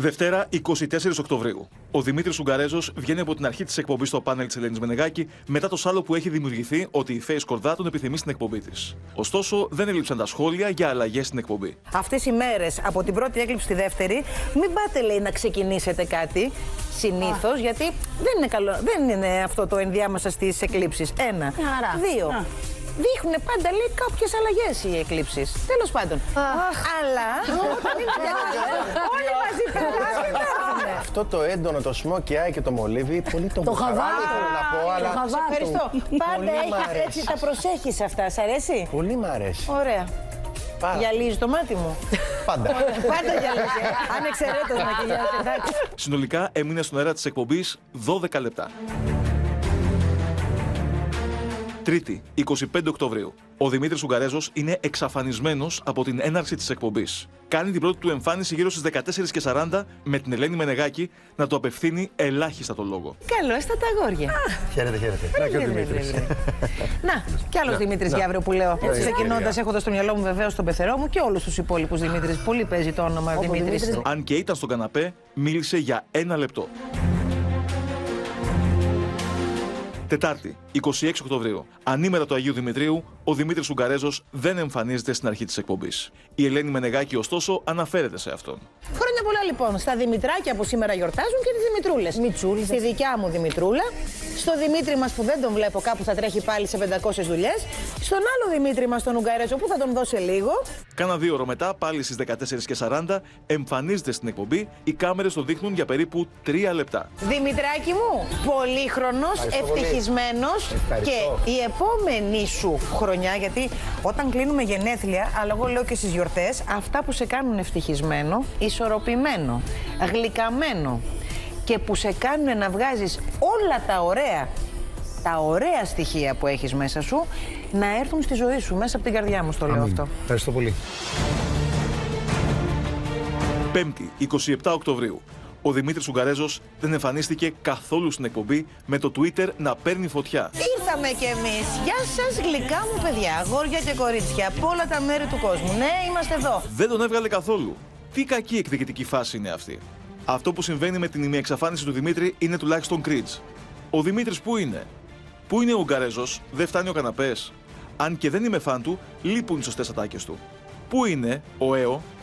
Δευτέρα, 24 Οκτωβρίου. Ο Δημήτρης Ουγγαρέζος βγαίνει από την αρχή της εκπομπής στο πάνελ της Ελένης Μενεγάκη μετά το σάλο που έχει δημιουργηθεί ότι η Face Κορδά τον επιθυμεί στην εκπομπή της. Ωστόσο, δεν έλειψαν τα σχόλια για αλλαγές στην εκπομπή. Αυτές οι μέρες από την πρώτη έκλειψη στη δεύτερη, μην πάτε, λέει, να ξεκινήσετε κάτι συνήθως, γιατί δεν είναι καλό, δεν είναι αυτό το ενδιάμεσα στις εκλήψεις. Ένα. Δύο. Δείχνουν πάντα, λέει, κάποιες αλλαγές οι εκλήψεις. Τέλος πάντων. Αλλά όταν είναι όλοι μαζί περνάνε. Αυτό το έντονο, το smokey eye και το μολύβι, πολύ το χαβάτο να πω, αλλά... Ευχαριστώ. Πάντα έχεις έτσι, τα προσέχεις αυτά. Σ' αρέσει? Πολύ μ' αρέσει. Ωραία. Γυαλίζει το μάτι μου. Πάντα. Πάντα γυαλίζει. Ανεξαιρέτως μακιγιάζ, εντάξει. Συνολικά έμεινε στον αέρα της εκπομπής 12 λεπτά. Τρίτη, 25 Οκτωβρίου. Ο Δημήτρης Ουγγαρέζος είναι εξαφανισμένος από την έναρξη της εκπομπής. Κάνει την πρώτη του εμφάνιση γύρω στις 14:40 με την Ελένη Μενεγάκη να του απευθύνει ελάχιστα το λόγο. Καλώς τα αγόρια. Χαίρετε, χαίρετε. Να και ο Δημήτρης. Να, κι άλλος Δημήτρης για αύριο που λέω. Ξεκινώντας, έχοντας στο μυαλό μου βεβαίως τον πεθερό μου και όλους τους υπόλοιπους Δημήτρης. Πολύ παίζει το όνομα Δημήτρης. Αν και ήταν στον καναπέ, μίλησε για 1 λεπτό. Τετάρτη, 26 Οκτωβρίου. Ανήμερα του Αγίου Δημητρίου, ο Δημήτρης Ουγγαρέζος δεν εμφανίζεται στην αρχή της εκπομπής. Η Ελένη Μενεγάκη, ωστόσο, αναφέρεται σε αυτόν. Χρόνια πολλά λοιπόν στα Δημητράκια που σήμερα γιορτάζουν και τις Δημητρούλες. Μιτσούλες. Στη δικιά μου Δημητρούλα, στο Δημήτρη μας που δεν τον βλέπω, κάπου θα τρέχει πάλι σε 500 δουλειές, στον άλλο Δημήτρη μας, τον Ουγγαρέζο, που θα τον δώσει λίγο. Κάνα 2 ώρες μετά, πάλι στις 14:40, εμφανίζεται στην εκπομπή. Οι κάμερες το δείχνουν για περίπου 3 λεπτά. Δημητράκη μου, πολύχρονος, ευτυχισμένος και η επόμενη σου χρονιά, γιατί όταν κλείνουμε γενέθλια, αλλά εγώ λέω και στις γιορτές, αυτά που σε κάνουν ευτυχισμένο, ισορροπημένο, γλυκαμένο και που σε κάνουν να βγάζεις όλα τα ωραία στοιχεία που έχεις μέσα σου, να έρθουν στη ζωή σου, μέσα από την καρδιά μου το λέω αυτό. Ευχαριστώ πολύ. Πέμπτη, 27 Οκτωβρίου. Ο Δημήτρης Ουγγαρέζος δεν εμφανίστηκε καθόλου στην εκπομπή, με το Twitter να παίρνει φωτιά. Ήρθαμε κι εμείς. Γεια σας, γλυκά μου παιδιά, αγόρια και κορίτσια από όλα τα μέρη του κόσμου. Ναι, είμαστε εδώ. Δεν τον έβγαλε καθόλου. Τι κακή εκδικητική φάση είναι αυτή. Αυτό που συμβαίνει με την ημιεξαφάνιση του Δημήτρη είναι τουλάχιστον cringe. Ο Δημήτρης πού είναι? Πού είναι ο Ουγγαρέζος? Δεν φτάνει ο καναπές? Αν και δεν είμαι φαν του, λείπουν οι σωστές ατάκες του. Πού είναι ο ΕΟ?